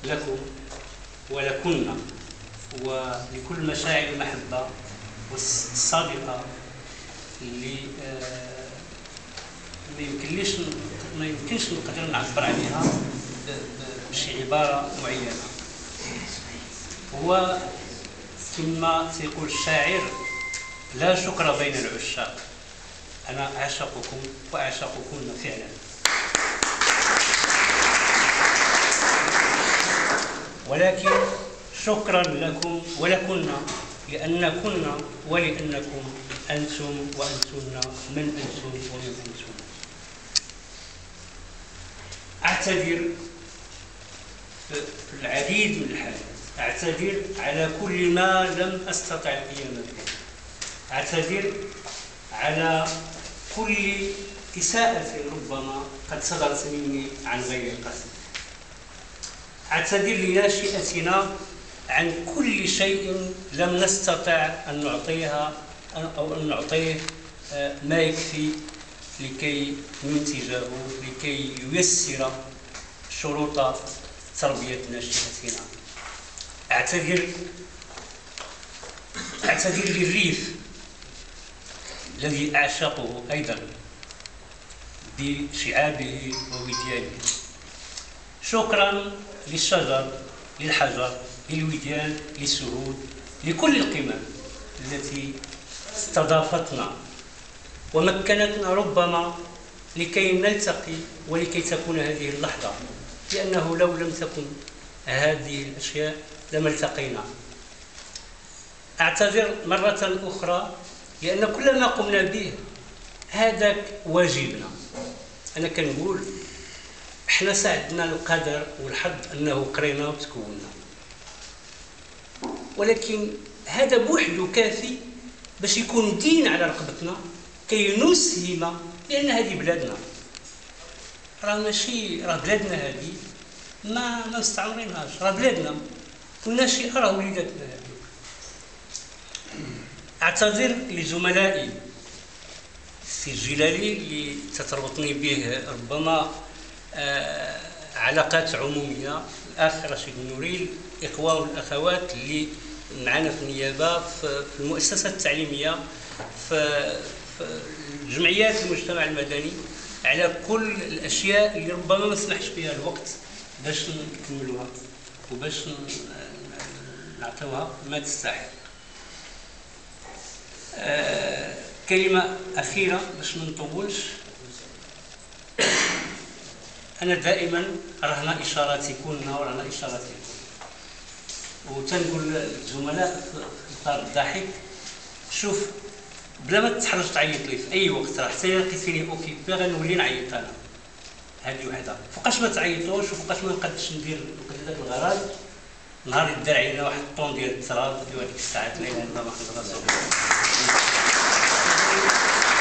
لكم ولكنا ولكل مشاعر المحبة الصادقة اللي ما يمكنش نقدر نعبر عليها بشي عبارة معينة. هو كما سيقول الشاعر: لا شكر بين العشاق، أنا أعشقكم وأعشقكن فعلا. ولكن شكرا لكم ولكنا، لأنكن ولأنكم أنتم وأنتن من أنتم ومن أنتم. أعتذر في العديد من الحالات، أعتذر على كل ما لم أستطع القيام به، أعتذر على كل إساءة ربما قد صدرت مني عن غير قصد، أعتذر لناشئتنا عن كل شيء لم نستطع أن نعطيها أو أن نعطيه ما يكفي لكي ننتجه، لكي ييسر شروط تربية ناشئتنا. أعتذر للريف الذي أعشقه أيضا بشعابه ووديانه. شكرا للشجر، للحجر، للوديان، للسهول، لكل القمم التي استضافتنا ومكنتنا ربما لكي نلتقي ولكي تكون هذه اللحظة، لأنه لو لم تكن هذه الأشياء لما التقينا. أعتذر مرة أخرى لأن كل ما قمنا به هذاك واجبنا. أنا كنقول احنا ساعدنا القدر والحظ أنه قرينا وتكوننا، ولكن هذا بوحده كافي باش يكون دين على رقبتنا كي نسهم، لأن هذه بلادنا، راه بلادنا هذه ما مستعمرينهاش، راه بلادنا والناشئة راه وليداتنا هذه. أعتذر لزملائي السي الجلالي اللي تتربطني به ربما علاقات عمومية، الأخ رشيد النوري، الإخوة والأخوات اللي معنا في النيابة، في المؤسسات التعليمية، في جمعيات المجتمع المدني، على كل الأشياء اللي ربما ما سمحش بها الوقت باش نكملوها وباش نعطيوها ما تستحق. كلمة أخيرة باش ما نطولش. أنا دائما رهنا إشاراتكن ورهنا إشاراتكم، وتنقول للزملاء في إطار الضحك: شوف، بلا ما تحرج تعيط لي في أي وقت، راه حتى لقيتيني أوكيبي غنولي نعيط أنا. هذه وحدة. فوقاش ما تعيطوش وفوقاش ما نقدش ندير هذاك الغرض، نهار يدار علينا واحد الطون ديال التراب في هذيك الساعات لا إله إلا الله محمد رسول الله.